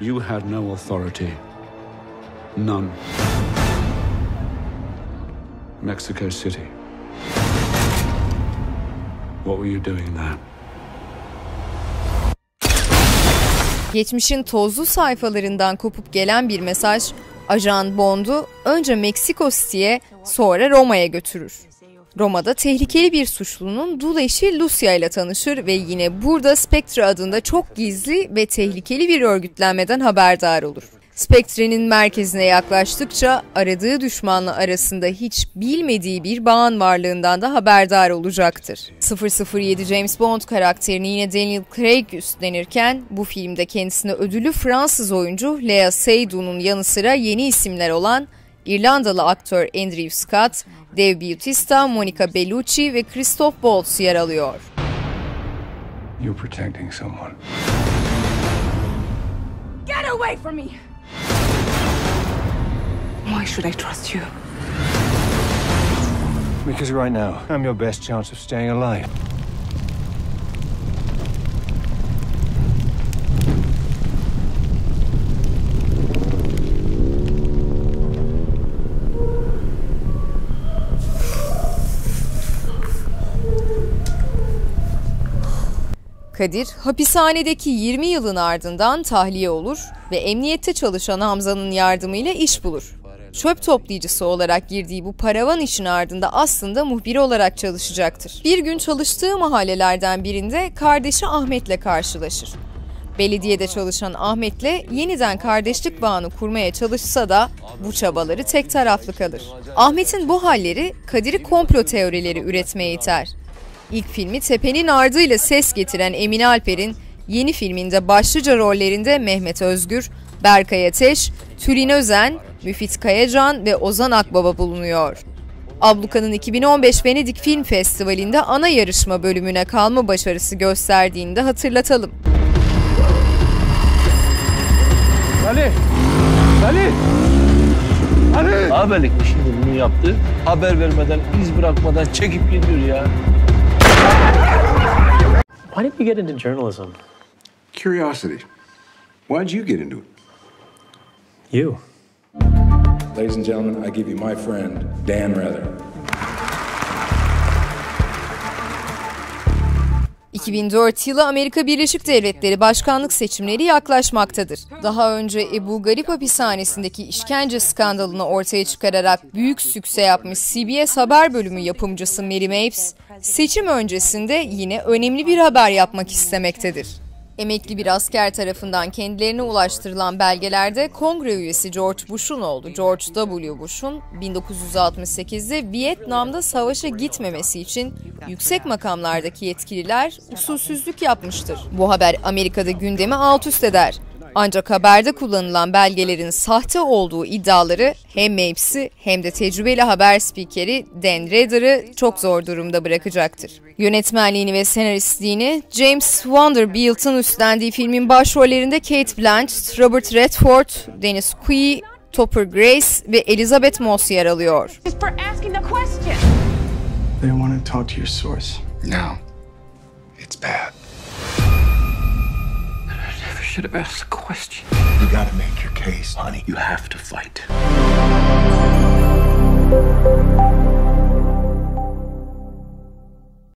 You had no authority. None. Mexico City. What were you doing there? Geçmişin tozlu sayfalarından kopup gelen bir mesaj, Ajan Bond'u önce Meksiko City'ye, sonra Roma'ya götürür. Roma'da tehlikeli bir suçlunun dul eşi Lucia ile tanışır ve yine burada Spectre adında çok gizli ve tehlikeli bir örgütlenmeden haberdar olur. Spectre'nin merkezine yaklaştıkça aradığı düşmanla arasında hiç bilmediği bir bağın varlığından da haberdar olacaktır. 007 James Bond karakterini yine Daniel Craig üstlenirken bu filmde kendisine ödüllü Fransız oyuncu Léa Seydoux yanı sıra yeni isimler olan İrlandalı aktör Andrew Scott, Dave Bautista, Monica Bellucci ve Christoph Waltz yer alıyor. You're protecting someone. Get away from me! Why should I trust you? Because right now, I'm your best chance of staying alive. Kadir, hapishanedeki 20 yılın ardından tahliye olur ve emniyette çalışan Hamza'nın yardımıyla iş bulur. Çöp toplayıcısı olarak girdiği bu paravan işin ardında aslında muhbir olarak çalışacaktır. Bir gün çalıştığı mahallelerden birinde kardeşi Ahmet'le karşılaşır. Belediyede çalışan Ahmet'le yeniden kardeşlik bağını kurmaya çalışsa da bu çabaları tek taraflı kalır. Ahmet'in bu halleri Kadir'i komplo teorileri üretmeye iter. İlk filmi Tepe'nin ardıyla ses getiren Emine Alper'in yeni filminde başlıca rollerinde Mehmet Özgür, Berkay Ateş, Tülin Özen, Müfit Kayacan ve Ozan Akbaba bulunuyor. Abluka'nın 2015 Venedik Film Festivali'nde ana yarışma bölümüne kalma başarısı gösterdiğini de hatırlatalım. Ali! Ali! Ali! Haberlik mi şimdi bunu yaptı? Haber vermeden, iz bırakmadan çekip gidiyor ya. Why did you get into journalism? Curiosity. Why did you get into it? You. Ladies and gentlemen, I give you my friend, Dan Rather. 2004 yılı Amerika Birleşik Devletleri başkanlık seçimleri yaklaşmaktadır. Daha önce Ebu Garip hapishanesindeki işkence skandalını ortaya çıkararak büyük sükse yapmış CBS Haber bölümü yapımcısı Mary Mapes, seçim öncesinde yine önemli bir haber yapmak istemektedir. Emekli bir asker tarafından kendilerine ulaştırılan belgelerde Kongre üyesi George Bush'un oğlu George W. Bush'un 1968'de Vietnam'da savaşa gitmemesi için yüksek makamlardaki yetkililer usulsüzlük yapmıştır. Bu haber Amerika'da gündemi alt üst eder. Ancak haberde kullanılan belgelerin sahte olduğu iddiaları hem Mapes'i hem de tecrübeli haber spikeri Dan Rather'ı çok zor durumda bırakacaktır. Yönetmenliğini ve senaristliğini James Vanderbilt'ın üstlendiği filmin başrollerinde Cate Blanchett, Robert Redford, Dennis Quaid, Topper Grace ve Elizabeth Moss yer alıyor. They want to talk to your source. No. It's bad. I should have asked the question. You gotta make your case, honey. You have to fight.